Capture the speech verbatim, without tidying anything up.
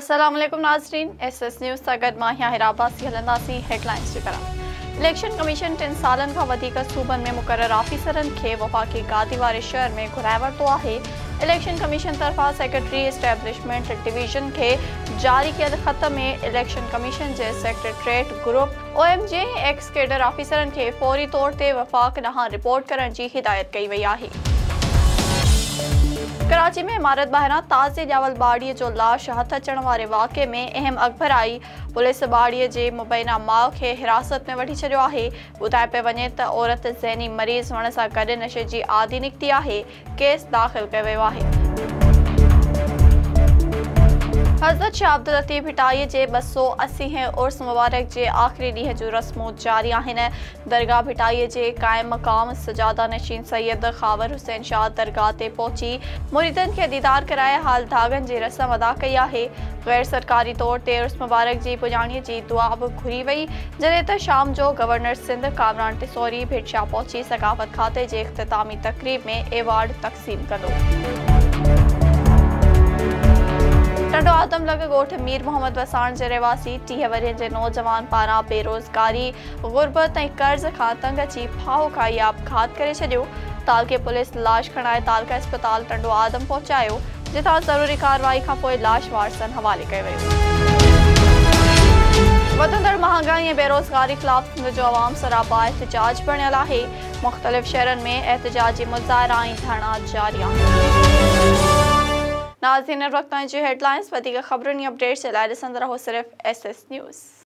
अस्सलाम वालेकुम नाज़रीन, एस एस न्यूज़ सां मां हिराबासी हलंदासीं हेडलाइंस जी तरफ़। इलेक्शन कमीशन टिन सालन खां वधीक सूबनि में मुक़रर आफ़ीसरनि खे वफ़ाक़ी गादी वारे शहर में घुराए वरितो आहे। इलेक्शन कमीशन तरफ़ां सेक्रेटरी एस्टेब्लिशमेंट डिवीज़न खे जारी कयल ख़त में इलेक्शन कमीशन जे सेक्रेटरीट ग्रुप ओ एम जे एक्स कैडर आफ़ीसरनि खे फ़ौरी तौर ते वफ़ाक़ ॾांहुं रिपोर्ट करण जी हिदायत कई वई आहे। कराची में इमारत ॿाहिरां ताज़े ॼावल ॿाड़ीअ जो लाश हथ अचण वारे वाक़े में अहम अख़बर आई। पुलिस ॿाड़ीअ जे मुबैना माउ खे हिरासत में वठी छॾियो आहे। ॿुधाए पियो वञे त औरत ज़हनी मरीज़ हुअण सां गॾु नशे जी आदी निकिती आहे। केस दाख़िल कयो वियो आहे। हज़रत शाह अब्दुल लतीफ़ भिटाईअ जे ॿ सौ असीं उर्स मुबारक जे आख़िरी ॾींहं जूं रस्मूं जारी आहिनि। दरगाह भिटाईअ जे क़ाइम मक़ाम सजादा नशीन सैयद ख़ावर हुसैन शाह दरगाह ते पहुची मुरीदनि खे दीदार कराए हाल धागनि जी रस्म अदा कई आहे। गैर सरकारी तौर ते उर्स मुबारक जी पुॼाणीअ जी दुआ बि घुरी वई, जॾहिं त शाम जो गवर्नर सिंध कामरान टिसोरी भिटशा पहुची सक़ाफ़त खाते जे इख़्तितामी तक़रीब में एवार्ड तक़सीम कंदो। टंडो आदमलग ॻोठ मीर मोहम्मद वसाण जे रहवासी टीह वरियनि जे नौजवान पारां बेरोज़गारी, गुर्बत ऐं कर्ज़ खां तंग अची फाहो खाई आपघात करे छॾियो। तालके पुलिस लाश खणाए तालका अस्पताल टंडो आदम पहुचायो, जितां ज़रूरी कार्रवाई खां पोइ लाश वारसनि हवाले कयो वियो। वधंदड़ महांगाई ऐं बेरोज़गारी ख़िलाफ़ सिंध जो अवाम सरापा एहतिजाज बणियल आहे। मुख़्तलिफ़ शहरनि में एहतिजाजी मुज़ाहिरा ऐं धरना जारी आहिनि। नाज़रीन, वक़्त जी हेडलाइंस वधीक ख़बरुनि ऐं अपडेट्स जे लाइ ॾिसंदा रहो सिर्फ़ एस एस न्यूज़।